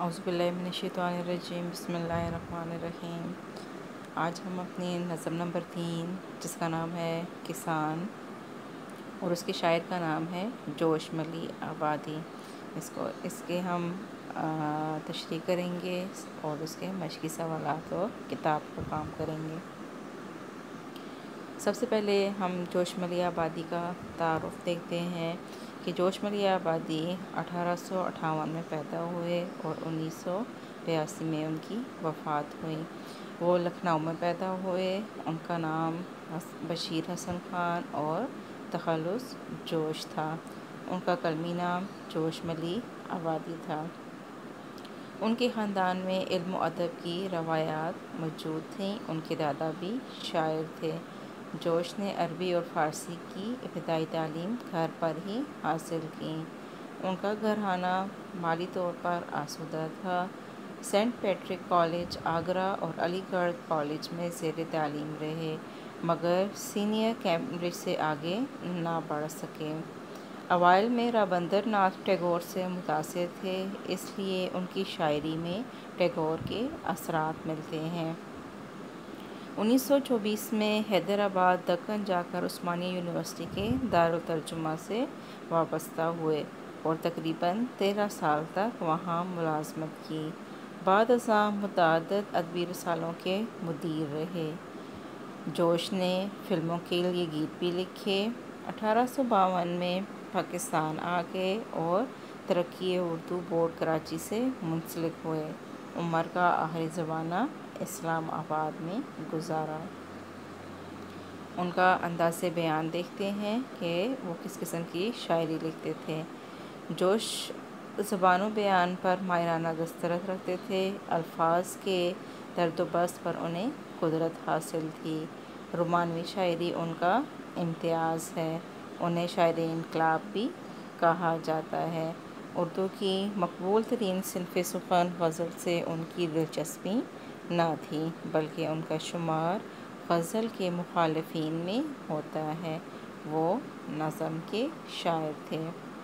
اعوذ باللہ من الشیطان الرجیم، بسم اللہ الرحمن الرحیم۔ آج ہم اپنی نظم نمبر 3 جس کا نام ہے کسان اور اس کے شاعر کا نام ہے جوش ملی آبادی، اس کے ہم تشریح کریں گے اور اس کے مشقی سوالات اور کتاب پر کام کریں گے۔ سب سے پہلے ہم جوش ملی آبادی کا تعارف دیکھتے ہیں کہ جوش ملی آبادی 1858 میں پیدا ہوئے اور 1982 میں ان کی وفات ہوئی۔ وہ لکھنؤ میں پیدا ہوئے۔ ان کا نام بشیر حسن خان اور تخلص جوش تھا۔ ان کا قلمی نام جوش ملی آبادی تھا۔ ان کے خاندان میں علم و ادب کی روایات موجود تھیں۔ ان کے دادا بھی شاعر تھے۔ جوش نے عربی اور فارسی کی ابتدائی تعلیم گھر پر ہی حاصل کی۔ ان کا گھرانہ مالی طور پر آسودہ تھا۔ سینٹ پیٹرک کالج آگرہ اور علی گڑھ کالج میں زیر تعلیم رہے، مگر سینئر کیمبرج سے آگے نہ بڑھ سکے۔ اوائل میں رابندر ناتھ ٹیگور سے متاثر تھے، اس لیے ان کی شاعری میں ٹیگور کے اثرات ملتے ہیں۔ 1924 میں حیدرآباد دکن جا کر عثمانیہ یونیورسٹی کے دارالترجمہ سے وابستہ ہوئے اور تقریباً 13 سال تک وہاں ملازمت کی۔ بعد ازاں متعدد ادبی رسالوں کے مدیر رہے۔ جوش نے فلموں کے لیے گیت بھی لکھے۔ 1852 میں پاکستان آ گئے اور ترقی اردو بورڈ کراچی سے منسلک ہوئے۔ عمر کا آخری زمانہ اسلام آباد میں گزارا۔ ان کا انداز بیان دیکھتے ہیں کہ وہ کس قسم کی شاعری لکھتے تھے۔ جوش زبان و بیان پر ماہرانہ دسترس رکھتے تھے۔ الفاظ کے درد و بست پر انہیں قدرت حاصل تھی۔ رومانوی شاعری ان کا امتیاز ہے۔ انہیں شاعر انقلاب بھی کہا جاتا ہے۔ اردو کی مقبول ترین صنف سخن غزل سے ان کی دلچسپی نہ تھی، بلکہ ان کا شمار غزل کے مخالفین میں ہوتا ہے۔ وہ نظم کے شاعر تھے۔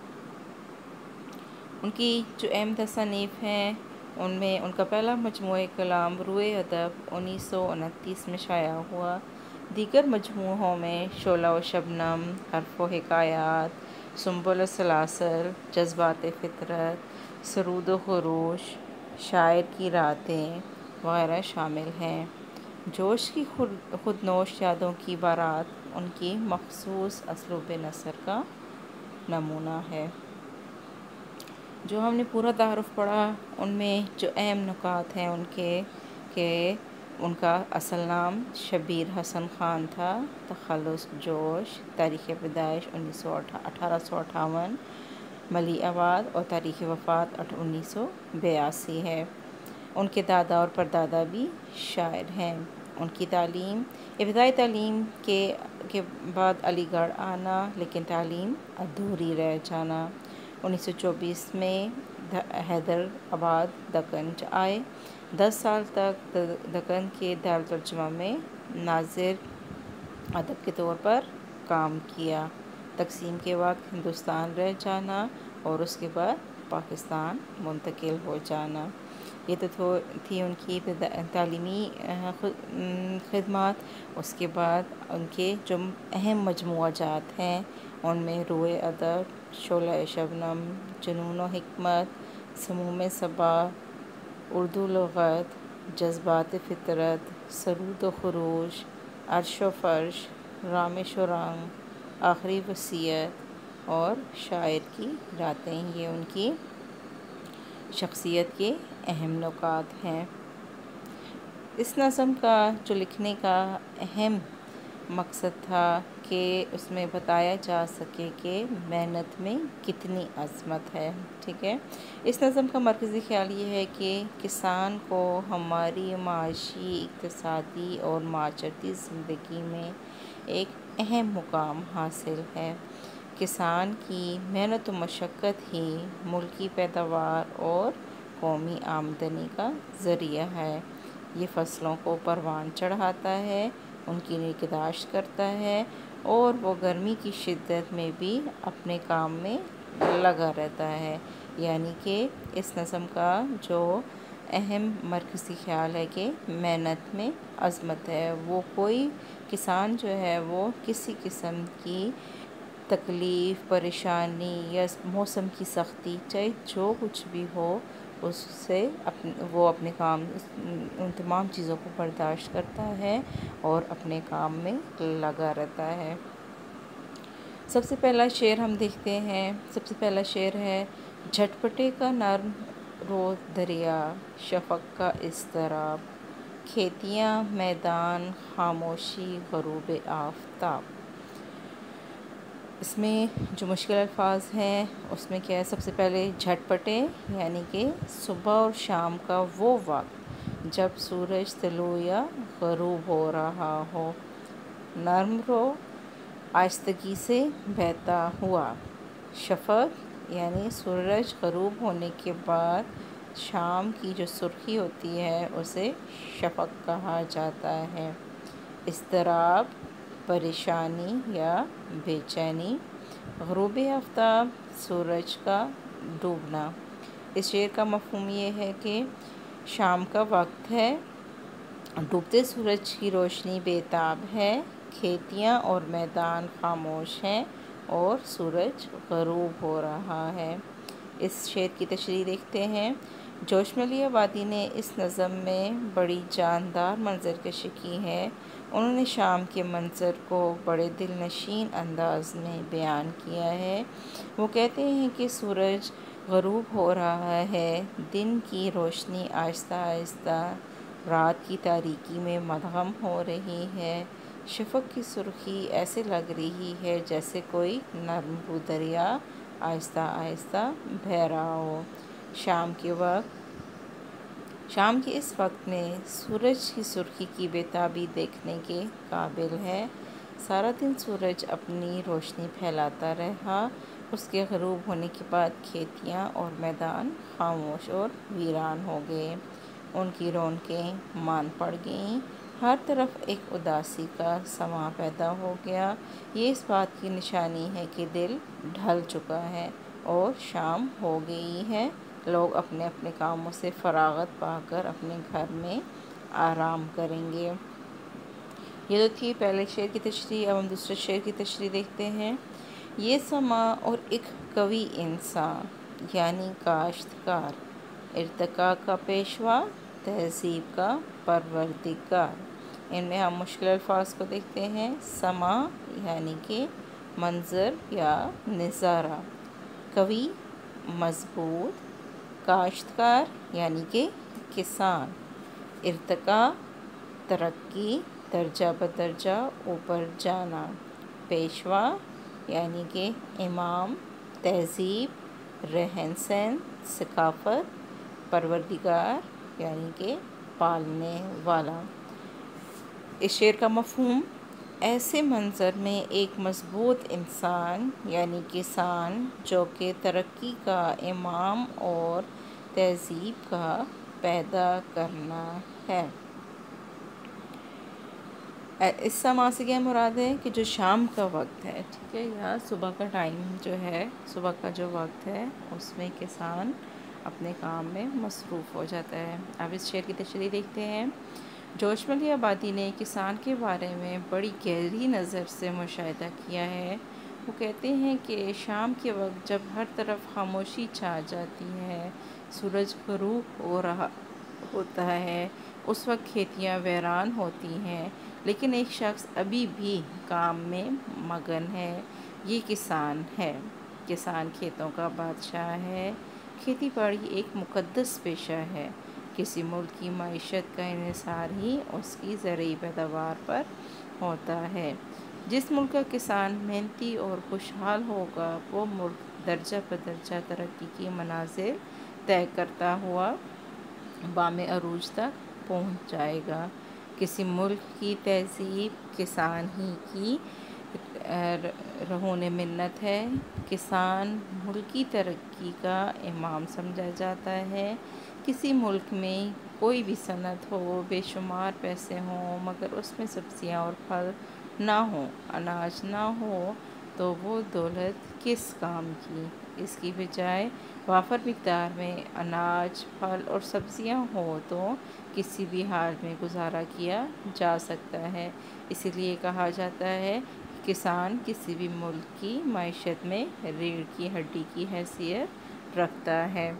ان کی جو اہم تصانیف ہیں ان میں ان کا پہلا مجموعہ کلام روئے ادب 1929 میں شائع ہوا۔ دیگر مجموعوں میں شعلہ و شبنم، حرف و حکایات، سنبل و سلاسل، جذبات فطرت، سرود و خروش، شاعر کی راتیں وغیرہ شامل ہیں۔ جوش کی خودنوش یادوں کی بارات ان کی مخصوص اسلوب نثر کا نمونہ ہے۔ جو ہم نے پورا تعارف پڑھا ان میں جو اہم نکات ہیں ان کے کہ ان کا اصل نام شبیر حسن خان تھا، تخلص جوش، تاریخ پیدائش 1858 ملی آباد اور تاریخ وفات 1982 ہے۔ ان کے دادا اور پردادا بھی شاعر ہیں۔ ان کی تعلیم ابتدائی تعلیم کے بعد علی گڑھ آنا، لیکن تعلیم ادھوری رہ جانا۔ 1924 میں حیدرآباد دکن آئے۔ 10 سال تک دکن کے دارالترجمہ میں ناظر ادب کے طور پر کام کیا۔ تقسیم کے وقت ہندوستان رہ جانا اور اس کے بعد پاکستان منتقل ہو جانا۔ یہ تو تھی ان کی تعلیمی خدمات۔ اس کے بعد ان کے جو اہم مجموعہ جات ہیں ان میں روئے ادب، شعلہ شبنم، جنون و حکمت، سموم صبا، اردو لغت، جذبات فطرت، سرود و خروش، عرش و فرش، رامش و رنگ، آخری وصیت اور شاعر کی راتیں، یہ ان کی شخصیت کے اہم نکات ہیں۔ اس نظم کا جو لکھنے کا اہم مقصد تھا کہ اس میں بتایا جا سکے کہ محنت میں کتنی عظمت ہے، ٹھیک ہے۔ اس نظم کا مرکزی خیال یہ ہے کہ کسان کو ہماری معاشی، اقتصادی اور معاشرتی زندگی میں ایک اہم مقام حاصل ہے۔ کسان کی محنت و مشقت ہی ملکی پیداوار اور قومی آمدنی کا ذریعہ ہے۔ یہ فصلوں کو پروان چڑھاتا ہے، ان کی نگہداشت کرتا ہے اور وہ گرمی کی شدت میں بھی اپنے کام میں لگا رہتا ہے۔ یعنی کہ اس نظم کا جو اہم مرکزی خیال ہے کہ محنت میں عظمت ہے. وہ کوئی کسان جو ہے وہ کسی قسم کی تکلیف، پریشانی یا موسم کی سختی، چاہے جو کچھ بھی ہو، اس سے وہ اپنے کام ان تمام چیزوں کو برداشت کرتا ہے اور اپنے کام میں لگا رہتا ہے. سب سے پہلا شعر ہم دیکھتے ہیں. سب سے پہلا شعر ہے: جھٹپٹے کا نرم رو دریا، شفق کا اضطراب، کھیتیاں میدان خاموشی غروب آفتاب. اس میں جو مشکل الفاظ ہیں اس میں کیا ہے؟ سب سے پہلے جھٹپٹے یعنی کہ صبح اور شام کا وہ وقت جب سورج طلوع یا غروب ہو رہا ہو. نرم رو آہستگی سے بہتا ہوا. شفق یعنی سورج غروب ہونے کے بعد شام کی جو سرخی ہوتی ہے اسے شفق کہا جاتا ہے. اضطراب پریشانی یا بے چینی. غروب آفتاب سورج کا ڈوبنا. اس شعر کا مفہوم یہ ہے کہ شام کا وقت ہے، ڈوبتے سورج کی روشنی بے تاب ہے، کھیتیاں اور میدان خاموش ہیں اور سورج غروب ہو رہا ہے. اس شعر کی تشریح دیکھتے ہیں. جوشملی آبادی نے اس نظم میں بڑی جاندار منظر کشی کی ہے. انہوں نے شام کے منظر کو بڑے دل نشین انداز میں بیان کیا ہے. وہ کہتے ہیں کہ سورج غروب ہو رہا ہے، دن کی روشنی آہستہ آہستہ رات کی تاریکی میں مدغم ہو رہی ہے. شفق کی سرخی ایسے لگ رہی ہے جیسے کوئی نرم رو دریا آہستہ آہستہ بہہ رہا ہو. شام کے اس وقت میں سورج کی سرخی کی بےتابی دیکھنے کے قابل ہے. سارا دن سورج اپنی روشنی پھیلاتا رہا. اس کے غروب ہونے کے بعد کھیتیاں اور میدان خاموش اور ویران ہو گئے. ان کی رونقیں ماند پڑ گئیں. ہر طرف ایک اداسی کا سماں پیدا ہو گیا. یہ اس بات کی نشانی ہے کہ دل ڈھل چکا ہے اور شام ہو گئی ہے. لوگ اپنے اپنے کاموں سے فراغت پا کر اپنے گھر میں آرام کریں گے. یہ تو تھی پہلے شعر کی تشریح. اب ہم دوسرے شعر کی تشریح دیکھتے ہیں. یہ سماں اور ایک قوی انسان یعنی کاشتکار، ارتقاء کا پیشوا، تہذیب کا پروردگار. ان میں ہم مشکل الفاظ کو دیکھتے ہیں. سماں یعنی کہ منظر یا نظارہ، قوی مضبوط، کاشتکار یعنی کہ کسان، ارتقاء ترقی، درجہ بدرجہ اوپر جانا، پیشوا یعنی کہ امام، تہذیب رہن سہن ثقافت، پروردگار یعنی کہ پالنے والا. اس شعر کا مفہوم: ایسے منظر میں ایک مضبوط انسان یعنی کسان جو کہ ترقی کا امام اور تہذیب کا پیدا کرنا ہے. اس سماں سے کیا مراد ہے کہ جو شام کا وقت ہے، ٹھیک ہے، یا صبح کا ٹائم جو ہے، صبح کا جو وقت ہے اس میں کسان اپنے کام میں مصروف ہو جاتا ہے. اب اس شعر کی تشریح دیکھتے ہیں. جوشملی آبادی نے کسان کے بارے میں بڑی گہری نظر سے مشاہدہ کیا ہے. وہ کہتے ہیں کہ شام کے وقت جب ہر طرف خاموشی چھا جاتی ہے، سورج غروب ہو رہا ہوتا ہے، اس وقت کھیتیاں ویران ہوتی ہیں، لیکن ایک شخص ابھی بھی کام میں مگن ہے. یہ کسان ہے. کسان کھیتوں کا بادشاہ ہے. کھیتی باڑی ایک مقدس پیشہ ہے. کسی ملک کی معیشت کا انحصار ہی اس کی زرعی پیداوار پر ہوتا ہے. جس ملک کا کسان محنتی اور خوشحال ہوگا وہ ملک درجہ بدرجہ ترقی کی منازل طے کرتا ہوا بام عروج تک پہنچ جائے گا. کسی ملک کی تہذیب کسان ہی کی رہون منت ہے. کسان ملکی ترقی کا امام سمجھا جاتا ہے. کسی ملک میں کوئی بھی صنعت ہو، بے شمار پیسے ہوں، مگر اس میں سبزیاں اور پھل نہ ہوں، اناج نہ ہو، تو وہ دولت کس کام کی؟ اس کی بجائے وافر مقدار میں اناج، پھل اور سبزیاں ہوں تو کسی بھی حال میں گزارا کیا جا سکتا ہے۔ اسی لیے کہا جاتا ہے کہ کسان کسی بھی ملک کی معیشت میں ریڑھ کی ہڈی کی حیثیت رکھتا ہے۔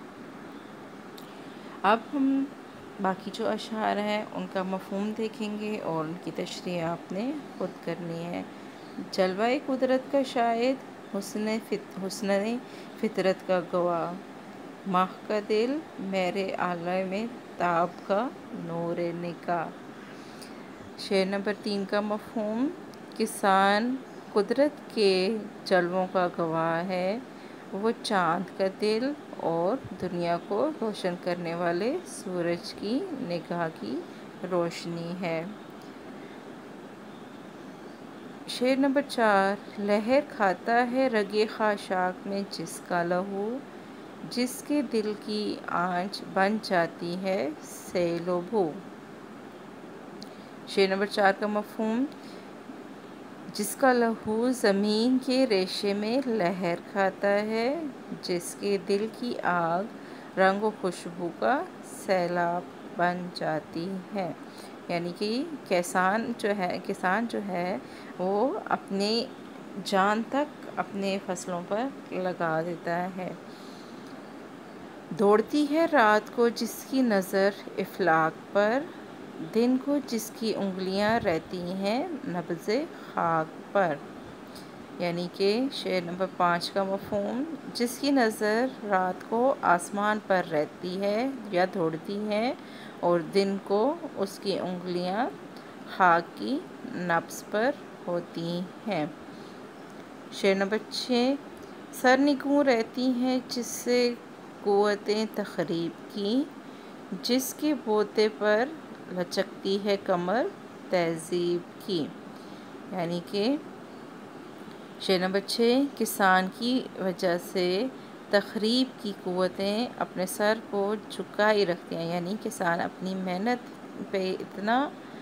اب ہم باقی جو اشعار ہیں ان کا مفہوم دیکھیں گے اور ان کی تشریح آپ نے خود کرنی ہے۔ جلوہ قدرت کا شاہد، حسن فطرت کا گواہ، ماہ کا دل، میرے عالم تاب کا نور نگاہ۔ شعر نمبر 3 کا مفہوم: کسان قدرت کے جلووں کا گواہ ہے، وہ چاند کا دل اور دنیا کو روشن کرنے والے سورج کی نگاہ کی روشنی ہے۔ شعر نمبر 4: لہر کھاتا ہے رگِ خاشاک میں جس کا لہو، جس کے دل کی آنچ بن جاتی ہے سیل و بو۔ شعر نمبر 4 کا مفہوم: جس کا لہو زمین کے ریشے میں لہر کھاتا ہے، جس کے دل کی آگ رنگ و خوشبو کا سیلاب بن جاتی ہے۔ یعنی کہ کسان جو ہے وہ اپنی جان تک اپنے فصلوں پر لگا دیتا ہے۔ دوڑتی ہے رات کو جس کی نظر افلاک پر، دن کو جس کی انگلیاں رہتی ہیں نبض خاک پر۔ یعنی کہ شعر نمبر 5 کا مفہوم: جس کی نظر رات کو آسمان پر رہتی ہے یا دوڑتی ہے اور دن کو اس کی انگلیاں خاک کی نبض پر ہوتی ہیں۔ شعر نمبر 6: سرنگوں رہتی ہیں جس سے قوتیں تخریب کی، جس کے بوتے پر لچکتی ہے کمر تہذیب کی۔ یعنی کہ شعر نمبر 6: کسان کی وجہ سے تخریب کی قوتیں اپنے سر کو جھکائے رکھتی ہیں۔ یعنی کسان اپنی محنت پہ اتنا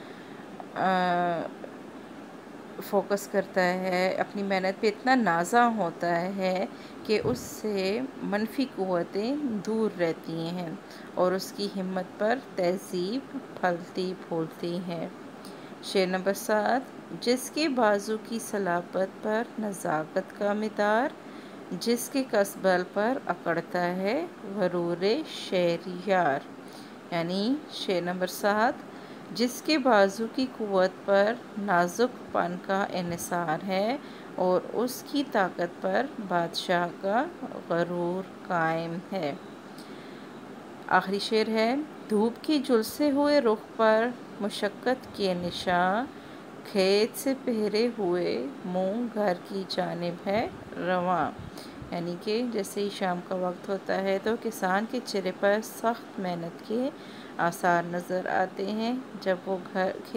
فوکس کرتا ہے، اپنی محنت پہ اتنا نازاں ہوتا ہے کہ اس سے منفی قوتیں دور رہتی ہیں اور اس کی ہمت پر تہذیب پھلتی پھولتی ہے۔ شعر نمبر 7: جس کے بازو کی صلابت پر نزاکت کا مدار، جس کے کسبل پر اکڑتا ہے غرور شہریار۔ یعنی شعر نمبر 7: جس کے بازو کی قوت پر نازک پن کا انحصار ہے اور اس کی طاقت پر بادشاہ کا غرور قائم ہے۔ آخری شعر ہے: دھوپ کے جھلسے ہوئے رخ پر مشقت کے نشاں، کھیت سے پہرے ہوئے منہ گھر کی جانب ہے رواں۔ یعنی کہ جیسے ہی شام کا وقت ہوتا ہے تو کسان کے چہرے پر سخت محنت کے آثار نظر آتے ہیں جب وہ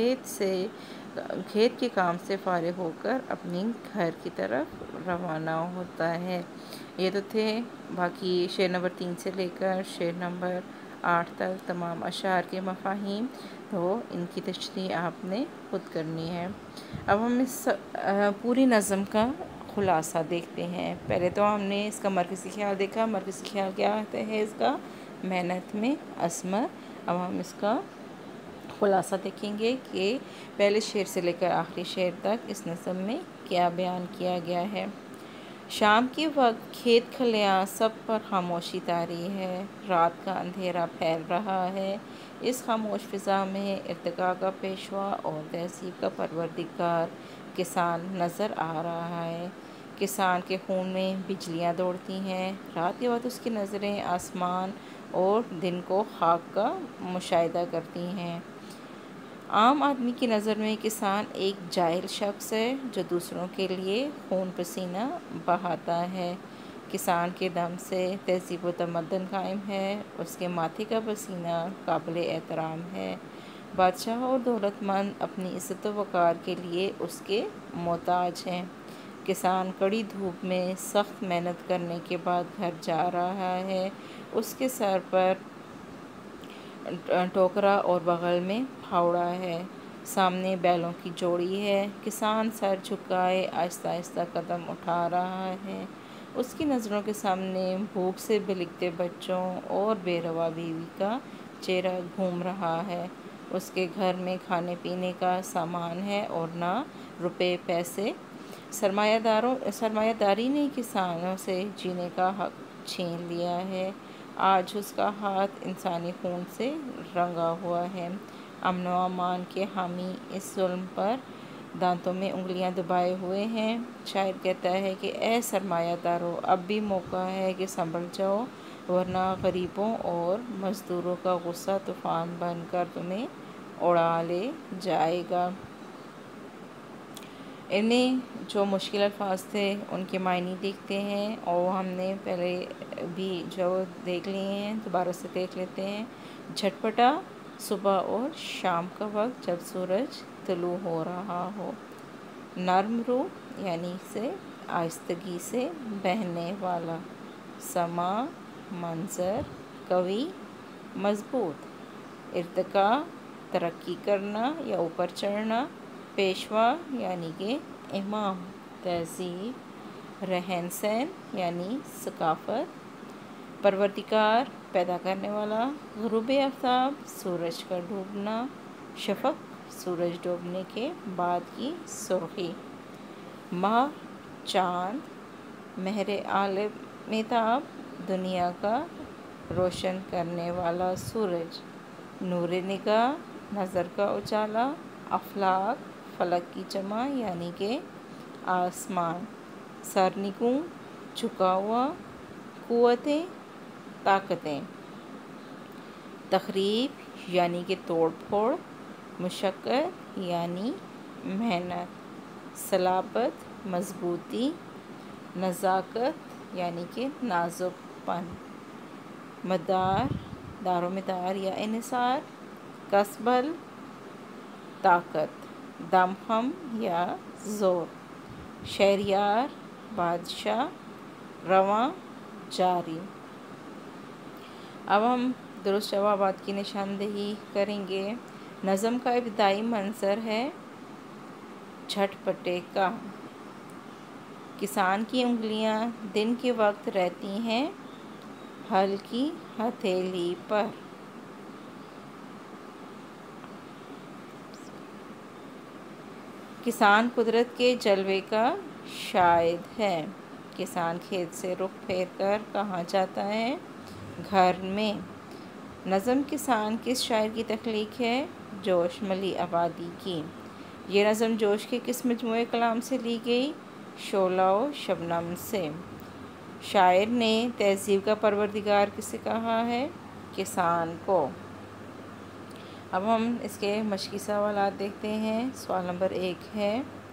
کھیت کے کام سے فارغ ہو کر اپنی گھر کی طرف روانہ ہوتا ہے۔ یہ تو تھے باقی شعر نمبر 3 سے لے کر شعر نمبر 8 تک تمام اشعار کے مفاہیم، تو ان کی تشریح آپ نے خود کرنی ہے۔ اب ہم اس پوری نظم کا خلاصہ دیکھتے ہیں۔ پہلے تو ہم نے اس کا مرکزی خیال دیکھا۔ مرکزی خیال کیا ہے اس کا؟ محنت میں عظمت۔ اب ہم اس کا خلاصہ دیکھیں گے کہ پہلے شعر سے لے کر آخری شعر تک اس نظم میں کیا بیان کیا گیا ہے۔ شام کے وقت کھیت کھلیاں سب پر خاموشی طاری ہے، رات کا اندھیرا پھیل رہا ہے، اس خاموش فضا میں ارتقاء کا پیشوا اور تہذیب کا پروردگار کسان نظر آ رہا ہے۔ کسان کے خون میں بجلیاں دوڑتی ہیں، رات کے وقت اس کی نظریں آسمان اور دن کو خاک کا مشاہدہ کرتی ہیں۔ عام آدمی کی نظر میں کسان ایک جاہل شخص ہے جو دوسروں کے لیے خون پسینہ بہاتا ہے۔ کسان کے دم سے تہذیب و تمدن قائم ہے، اس کے ماتھے کا پسینہ قابل احترام ہے۔ بادشاہ اور دولت مند اپنی عزت و وقار کے لیے اس کے محتاج ہیں۔ کسان کڑی دھوپ میں سخت محنت کرنے کے بعد گھر جا رہا ہے، اس کے سر پر ٹوکرا اور بغل میں پھاوڑا ہے، سامنے بیلوں کی جوڑی ہے۔ کسان سر جھکائے آہستہ آہستہ قدم اٹھا رہا ہے، اس کی نظروں کے سامنے بھوک سے بلکتے بچوں اور بے روا بیوی کا چہرہ گھوم رہا ہے۔ اس کے گھر میں کھانے پینے کا سامان ہے اور نہ روپے پیسے۔ سرمایہ داری نے کسانوں سے جینے کا حق چھین لیا ہے۔ آج اس کا ہاتھ انسانی خون سے رنگا ہوا ہے۔ امن و امان کے حامی اس ظلم پر دانتوں میں انگلیاں دبائے ہوئے ہیں۔ شاعر کہتا ہے کہ اے سرمایہ دارو، اب بھی موقع ہے کہ سنبھل جاؤ، ورنہ غریبوں اور مزدوروں کا غصہ طوفان بن کر تمہیں اڑا لے جائے گا۔ ان میں جو مشکل الفاظ تھے ان کے معنی دیکھتے ہیں، اور ہم نے پہلے بھی جو دیکھ لیے ہیں دوبارہ سے دیکھ لیتے ہیں۔ جھٹپٹا صبح اور شام کا وقت جب سورج طلوع ہو رہا ہو۔ نرم رو یعنی سے آہستگی سے بہنے والا۔ سما منظر قوی مضبوط۔ ارتقا ترقی کرنا یا اوپر چڑھنا۔ پیشوا یعنی کہ امام۔ تہذیب رہن سہن یعنی ثقافت۔ پروردگار پیدا کرنے والا۔ غروب آفتاب سورج کا ڈوبنا۔ شفق سورج ڈوبنے کے بعد کی سرخی۔ ماہ چاند مہر عالمتاب دنیا کا روشن کرنے والا سورج۔ نور نگاہ نظر کا اجالا۔ افلاک فلک کی جمع یعنی کہ آسمان۔ سرنگوں جھکا ہوا۔ قوتیں طاقتیں۔ تخریب یعنی کہ توڑ پھوڑ۔ مشقت یعنی محنت۔ صلابت مضبوطی۔ نزاکت یعنی کہ نازک پن۔ مدار دار و مدار یا انحصار۔ کسبل طاقت۔ دم خم یا زور۔ شہریار بادشاہ۔ رواں جاری۔ اب ہم درست جوابات کی نشاندہی کریں گے۔ نظم کا ابتدائی منظر ہے جھٹپٹے کا۔ کسان کی انگلیاں دن کے وقت رہتی ہیں ہل کی ہتھیلی پر۔ کسان قدرت کے جلوے کا شاہد ہے۔ کسان کھیت سے رخ پھیر کر کہاں جاتا ہے؟ گھر میں۔ نظم کسان کس شاعر کی تخلیق ہے؟ جوش ملی آبادی کی۔ یہ نظم جوش کے کس مجموعہ کلام سے لی گئی؟ شعلہ و شبنم سے۔ شاعر نے تہذیب کا پروردگار کسے کہا ہے؟ کسان کو۔ اب ہم اس کے مشقی سوالات دیکھتے ہیں۔ سوال نمبر 1 ہے،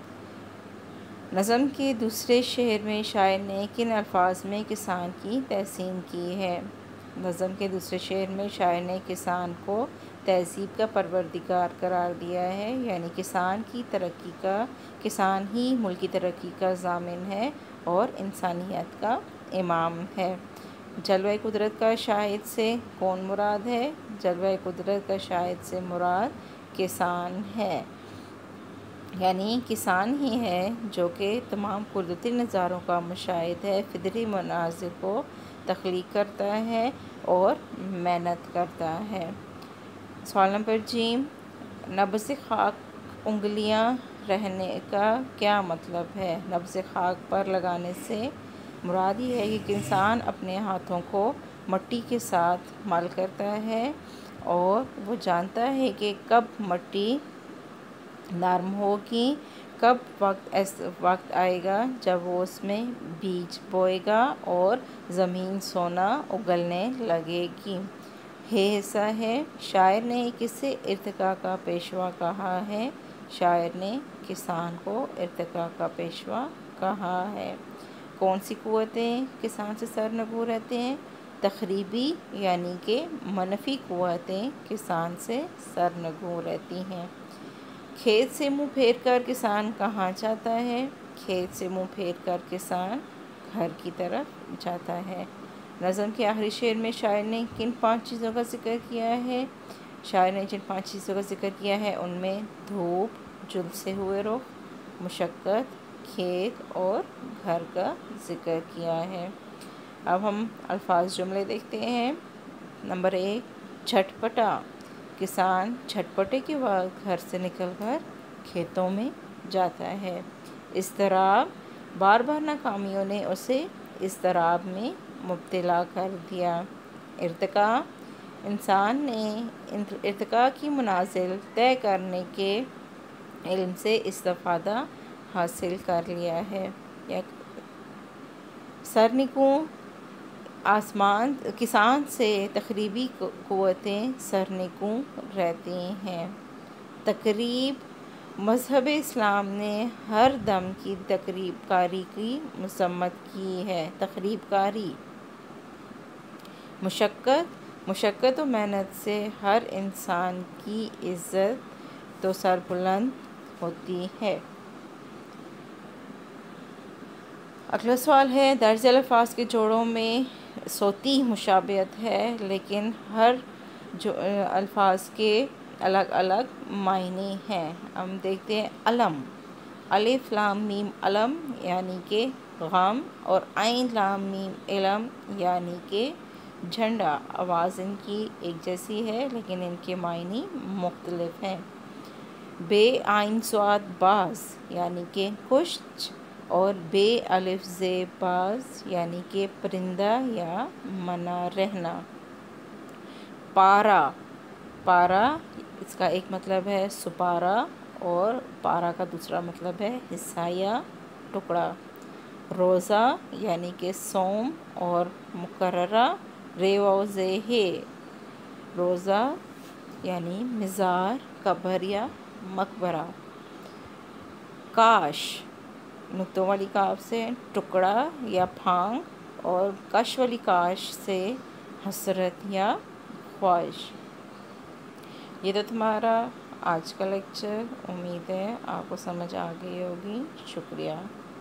نظم کے دوسرے شعر میں شاعر نے کن الفاظ میں کسان کی تحسین کی ہے؟ نظم کے دوسرے شعر میں شاعر نے کسان کو تہذیب کا پروردگار قرار دیا ہے، یعنی کسان کی ترقی کا، کسان ہی ملک کی ترقی کا ضامن ہے اور انسانیت کا امام ہے۔ جلوہ قدرت کا شاہد سے کون مراد ہے؟ جلوہ قدرت کا شاہد سے مراد کسان ہے، یعنی کسان ہی ہے جو کہ تمام قدرتی نظاروں کا مشاہد ہے، فطری مناظر کو تخلیق کرتا ہے اور محنت کرتا ہے۔ سوال نمبر ج، نبض خاک انگلیاں رہنے کا کیا مطلب ہے؟ نبض خاک پر لگانے سے مراد یہ ہے کہ انسان اپنے ہاتھوں کو مٹی کے ساتھ مل کرتا ہے اور وہ جانتا ہے کہ کب مٹی نرم ہوگی، کب وقت آئے گا جب وہ اس میں بیج بوئے گا اور زمین سونا اگلنے لگے گی۔ حصہ ہے، شاعر نے کسے ارتقاء کا پیشوا کہا ہے؟ شاعر نے کسان کو ارتقاء کا پیشوا کہا ہے۔ کون سی قوتیں کسان سے سرنگوں رہتے ہیں؟ تخریبی یعنی کہ منفی قوتیں کسان سے سرنگوں رہتی ہیں۔ کھیت سے منہ پھیر کر کسان کہاں جاتا ہے؟ کھیت سے منہ پھیر کر کسان گھر کی طرف جاتا ہے۔ نظم کے آخری شعر میں شاعر نے کن 5 چیزوں کا ذکر کیا ہے؟ شاعر نے جن 5 چیزوں کا ذکر کیا ہے ان میں دھوپ، جلد سے ہوئے رخ، مشقت، کھیت اور گھر کا ذکر کیا ہے۔ اب ہم الفاظ جملے دیکھتے ہیں۔ نمبر 1، جھٹپٹا، کسان جھٹپٹے کے وقت گھر سے نکل کر کھیتوں میں جاتا ہے۔ اضطراب، بار بار ناکامیوں نے اسے اضطراب میں مبتلا کر دیا۔ ارتقاء، انسان نے ارتقاء کی منازل طے کرنے کے علم سے استفادہ حاصل کر لیا ہے۔ سرنگوں، کسان سے تخریبی قوتیں سرنگوں رہتی ہیں۔ تقریب، مذہب اسلام نے ہر دم کی تقریب کاری کی مذمت کی ہے۔ تقریب کاری۔ مشقت و محنت سے ہر انسان کی عزت تو سربلند ہوتی ہے۔ اگلا سوال ہے، درج الفاظ کے جوڑوں میں صوتی مشابہت ہے لیکن ہر الفاظ کے الگ الگ معنی ہیں۔ ہم دیکھتے ہیں علم، الف لام میم علم یعنی کہ غم، اور عین لام میم علم یعنی کہ جھنڈا۔ آواز ان کی ایک جیسی ہے لیکن ان کے معنی مختلف ہیں۔ بے عین صاد باز یعنی کہ کچھ، اور بے الف زے باز یعنی کہ پرندہ یا منع رہنا۔ پارا، پارا اس کا ایک مطلب ہے سپارہ اور پارا کا دوسرا مطلب ہے حصہ یا ٹکڑا۔ روزہ یعنی کہ صوم اور مقررہ رے واؤ زے ہے، روزہ یعنی مزار، قبر یا مقبرہ۔ کاش، نقطوں والی کاف سے ٹکڑا یا پھانگ، اور کش والی کاش سے حسرت یا خواہش۔ یہ تو تمہارا آج کا لیکچر، امید ہے آپ کو سمجھ آ گئی ہوگی۔ شکریہ۔